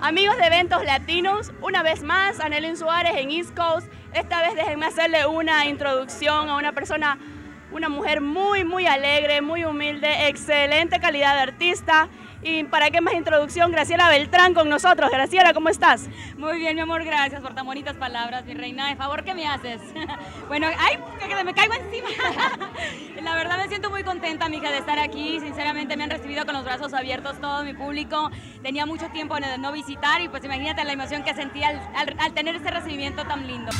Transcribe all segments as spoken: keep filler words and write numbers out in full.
Amigos de Eventos Latinos, una vez más, Anelín Suárez en East Coast. Esta vez déjenme hacerle una introducción a una persona, una mujer muy, muy alegre, muy humilde, excelente calidad de artista. Y para qué más introducción, Graciela Beltrán con nosotros. Graciela, ¿cómo estás? Muy bien, mi amor, gracias por tan bonitas palabras, mi reina. De favor, ¿qué me haces? Bueno, ay, que me caigo encima. La verdad me siento muy contenta, mija, de estar aquí. Sinceramente me han recibido con los brazos abiertos todo mi público. Tenía mucho tiempo de no visitar y pues imagínate la emoción que sentí al, al, al tener este recibimiento tan lindo.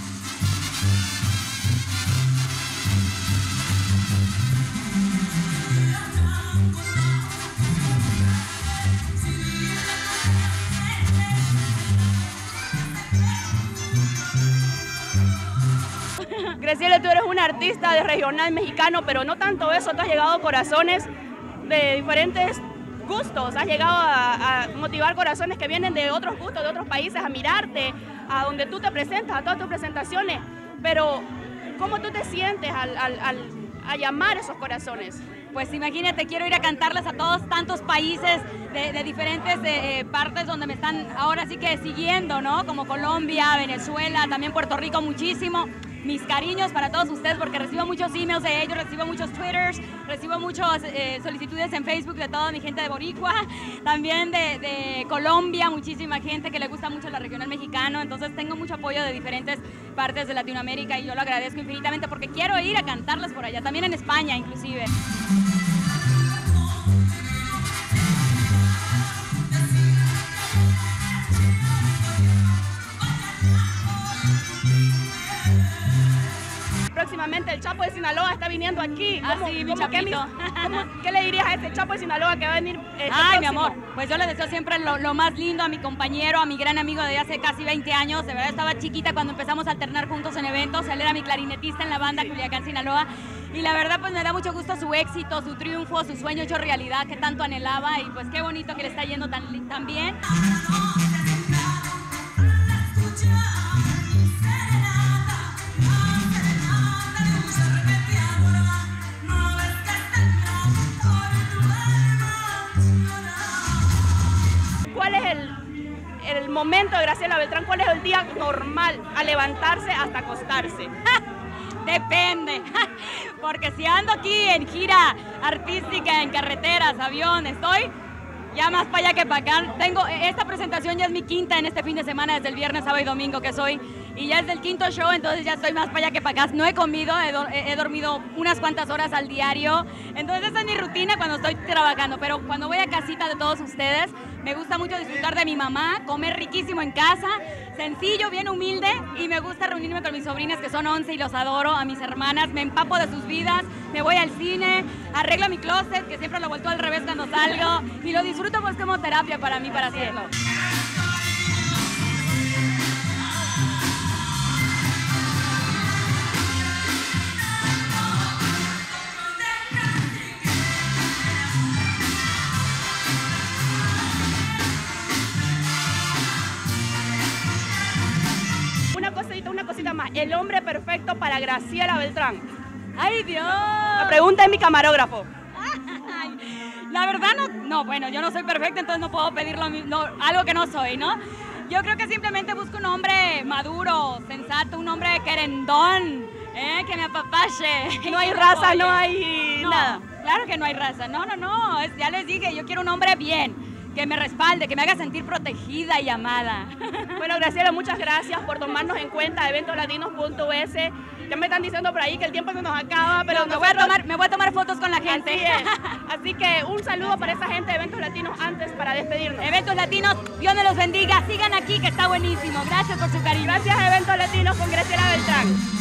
Graciela, tú eres una artista de regional mexicano, pero no tanto eso, tú has llegado a corazones de diferentes gustos, has llegado a, a motivar corazones que vienen de otros gustos, de otros países, a mirarte, a donde tú te presentas, a todas tus presentaciones, pero ¿cómo tú te sientes al, al, al a llamar esos corazones? Pues imagínate, quiero ir a cantarles a todos tantos países de, de diferentes eh, partes donde me están ahora sí que siguiendo, ¿no? Como Colombia, Venezuela, también Puerto Rico muchísimo. Mis cariños para todos ustedes porque recibo muchos emails de ellos, recibo muchos twitters, recibo muchas eh, solicitudes en Facebook de toda mi gente de Boricua, también de, de Colombia, muchísima gente que le gusta mucho la regional mexicano, entonces tengo mucho apoyo de diferentes partes de Latinoamérica y yo lo agradezco infinitamente porque quiero ir a cantarles por allá, también en España inclusive. Próximamente el Chapo de Sinaloa está viniendo aquí. Ah, sí, mi chapito. ¿Qué, ¿cómo, ¿Qué le dirías a este Chapo de Sinaloa que va a venir este Ay, próximo? mi amor, pues yo le deseo siempre lo, lo más lindo a mi compañero, a mi gran amigo de hace casi veinte años. De verdad estaba chiquita cuando empezamos a alternar juntos en eventos. Él era mi clarinetista en la banda Culiacán, Sinaloa. Y la verdad pues me da mucho gusto su éxito, su triunfo, su sueño hecho realidad que tanto anhelaba. Y pues qué bonito que le está yendo tan, tan bien. ¿Cuál es el, el momento de Graciela Beltrán? ¿Cuál es el día normal a levantarse hasta acostarse? Depende, porque si ando aquí en gira artística, en carreteras, avión, estoy ya más para allá que para acá. Tengo, esta presentación ya es mi quinta en este fin de semana, desde el viernes, sábado y domingo que soy, y ya es del quinto show, entonces ya estoy más para allá que para acá. No he comido, he, do, he dormido unas cuantas horas al diario, entonces esa es mi rutina cuando estoy trabajando, pero cuando voy a casita de todos ustedes, me gusta mucho disfrutar de mi mamá, comer riquísimo en casa, sencillo, bien humilde, y me gusta reunirme con mis sobrinas que son once y los adoro, a mis hermanas, me empapo de sus vidas, me voy al cine, arreglo mi closet, que siempre lo vuelto al revés cuando salgo, y lo disfruto pues como terapia para mí, para hacerlo. Una cosita, una cosita más. El hombre perfecto para Graciela Beltrán. ¡Ay, Dios! La pregunta es mi camarógrafo. Ay, la verdad no, no, bueno, yo no soy perfecta, entonces no puedo pedir lo, no, algo que no soy, ¿no? Yo creo que simplemente busco un hombre maduro, sensato, un hombre querendón, ¿eh? Que me apapache. No hay raza, no hay no, nada. Claro que no hay raza, no, no, no, es, ya les dije, yo quiero un hombre bien, que me respalde, que me haga sentir protegida y amada. Bueno, Graciela, muchas gracias por tomarnos en cuenta eventos latinos punto es. Ya me están diciendo por ahí que el tiempo se nos acaba, pero no, me, voy a tomar, me voy a tomar fotos con la gente. Así es. Así que un saludo para esa gente de Eventos Latinos antes para despedirnos. Eventos Latinos, Dios me los bendiga, sigan aquí que está buenísimo. Gracias por su cariño. Gracias a Eventos Latinos con Graciela Beltrán.